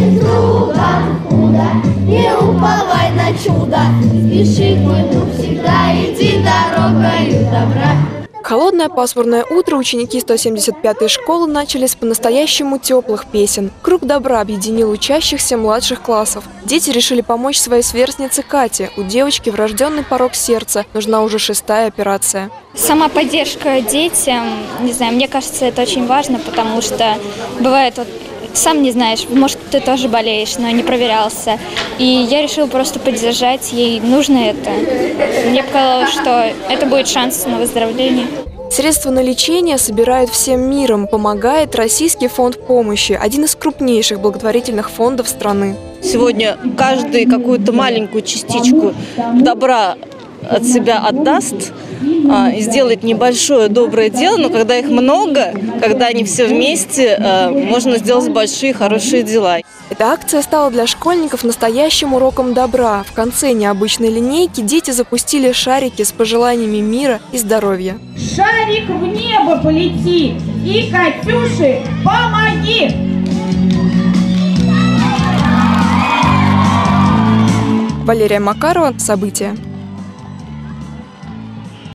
без друга худо, не уповай на чудо. Спешит мой друг всегда, иди дорогою добра. Холодное пасмурное утро ученики 175-й школы начали с по-настоящему теплых песен. Круг добра объединил учащихся младших классов. Дети решили помочь своей сверстнице Кате. У девочки врожденный порок сердца. Нужна уже 6-я операция. Сама поддержка детям, не знаю, мне кажется, это очень важно, потому что бывает, вот, сам не знаешь, может, ты тоже болеешь, но не проверялся. И я решила просто поддержать, ей нужно это. Мне показалось, что это будет шанс на выздоровление. Средства на лечение собирают всем миром. Помогает Российский фонд помощи, один из крупнейших благотворительных фондов страны. Сегодня каждый какую-то маленькую частичку добра от себя отдаст и сделает небольшое доброе дело, но когда их много, когда они все вместе, можно сделать большие хорошие дела. Эта акция стала для школьников настоящим уроком добра. В конце необычной линейки дети запустили шарики с пожеланиями мира и здоровья. Шарик в небо полети, и Катюше помоги! Валерия Макарова. События.